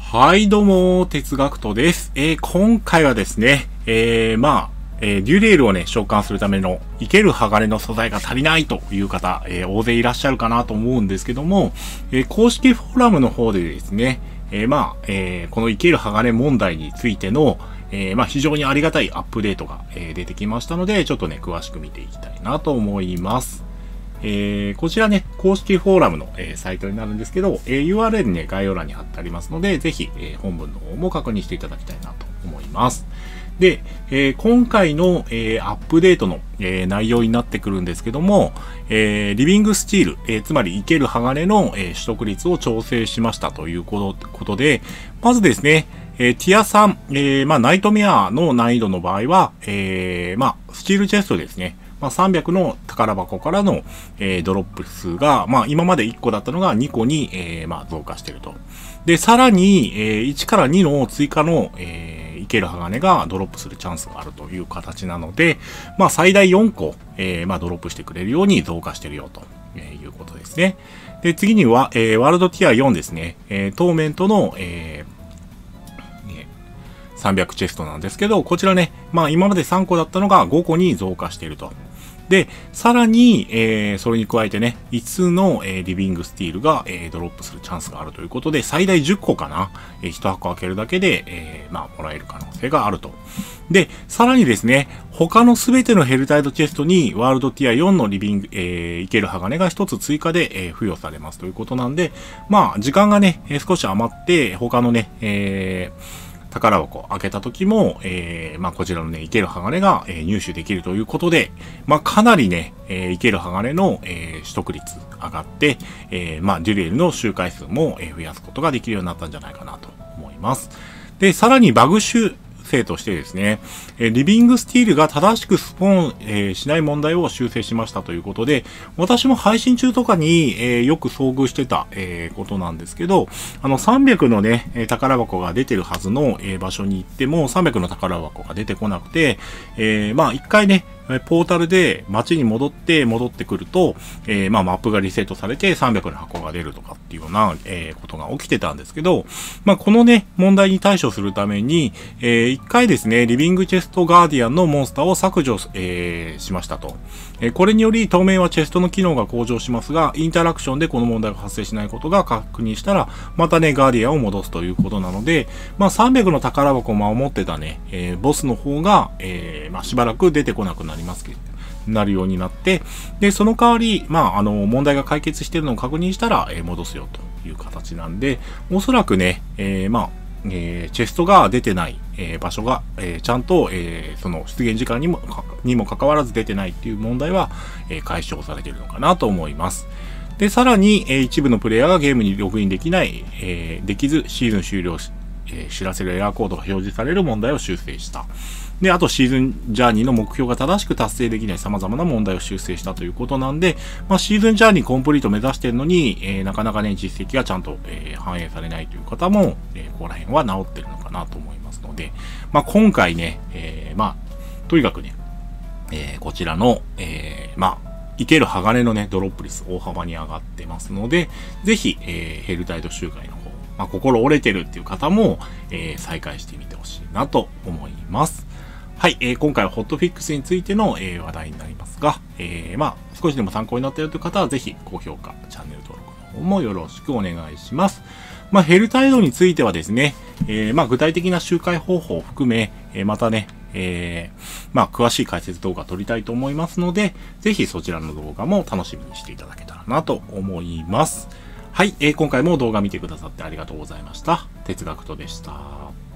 はい、どうも、哲学とです。今回はですね、デュレールをね、召喚するための生ける鋼の素材が足りないという方、大勢いらっしゃるかなと思うんですけども、公式フォーラムの方でですね、この生ける鋼問題についての、非常にありがたいアップデートが、出てきましたので、ちょっとね、詳しく見ていきたいなと思います。こちらね、公式フォーラムの、サイトになるんですけど、URL ね、概要欄に貼ってありますので、ぜひ、本文の方も確認していただきたいなと思います。で、今回の、アップデートの、内容になってくるんですけども、リビングスチール、つまり生ける鋼の、取得率を調整しましたということで、まずですね、ティア3、ナイトメアの難易度の場合は、スチールチェストですね。300の宝箱からの、ドロップ数が、今まで1個だったのが2個に、増加していると。で、さらに、1から2の追加の、生ける鋼がドロップするチャンスがあるという形なので、最大4個、ドロップしてくれるように増加しているよと、いうことですね。で、次には、ワールドティア4ですね。トーメントの、300チェストなんですけど、こちらね、今まで3個だったのが5個に増加していると。で、さらに、それに加えてね、5つの、リビングスティールが、ドロップするチャンスがあるということで、最大10個かな、1箱開けるだけで、もらえる可能性があると。で、さらにですね、他のすべてのヘルタイドチェストに、ワールドティア4のリビング、生ける鋼が1つ追加で、付与されますということなんで、時間がね、少し余って、他のね、宝箱を開けた時も、こちらのね、生ける鋼が、入手できるということで、かなりね、生ける鋼の、取得率上がって、デュレールの周回数も、増やすことができるようになったんじゃないかなと思います。で、さらにバグ修正としてですね、リビングスティールが正しくスポーン、しない問題を修正しましたということで、私も配信中とかに、よく遭遇してた、ことなんですけど、300のね、宝箱が出てるはずの、場所に行っても、300の宝箱が出てこなくて、一回ね、ポータルで街に戻ってくると、マップがリセットされて300の箱が出るとかっていうような、ことが起きてたんですけど、このね、問題に対処するために、一回ですね、リビングチェストガーディアンのモンスターを削除、しましたと。これにより当面はチェストの機能が向上しますが、インタラクションでこの問題が発生しないことが確認したら、またね、ガーディアンを戻すということなので、300の宝箱を守ってたね、ボスの方が、しばらく出てこなくなりますけど、なるようになって、で、その代わり、問題が解決しているのを確認したら、戻すよという形なんで、おそらくね、チェストが出てない、場所が、ちゃんと、その出現時間にもかかわらず出てないっていう問題は、解消されているのかなと思います。で、さらに、一部のプレイヤーがゲームにログインできない、できずシーズン終了し、知らせるエラーコードが表示される問題を修正した。で、あとシーズンジャーニーの目標が正しく達成できない様々な問題を修正したということなんで、シーズンジャーニーコンプリート目指しているのに、なかなかね、実績がちゃんと、反映されないという方も、ここら辺は治ってるのかなと思いますので、今回ね、とにかくね、こちらの、生ける鋼のね、ドロップ率大幅に上がってますので、ぜひ、ヘルタイド周回の方、心折れてるっていう方も、再開してみてほしいなと思います。はい、今回はホットフィックスについての、話題になりますが、少しでも参考になったよという方は、ぜひ高評価、チャンネル登録の方もよろしくお願いします。ヘルタイドについてはですね、具体的な周回方法を含め、またね、詳しい解説動画を撮りたいと思いますので、ぜひそちらの動画も楽しみにしていただけたらなと思います。はい、今回も動画見てくださってありがとうございました。哲学とでした。